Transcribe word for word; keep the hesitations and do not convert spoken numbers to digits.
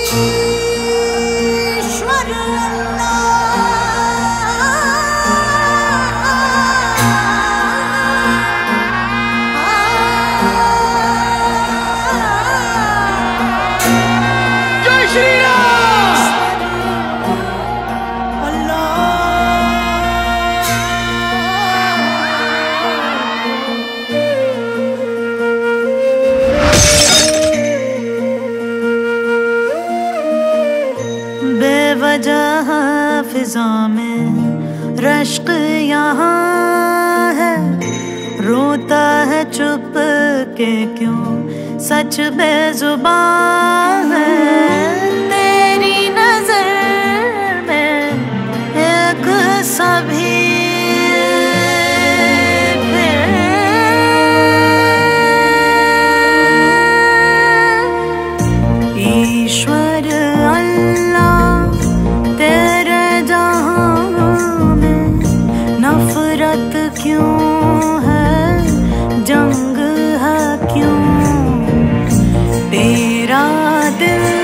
बेवजह फिजा में रश्क यहाँ है, रोता है चुप के क्यों सच बेजुबान है। तेरी नजर में एक सभी ईश्वर अल्लाह तेरे जहां में नफरत क्यों है, जंग है क्यों, तेरा दिल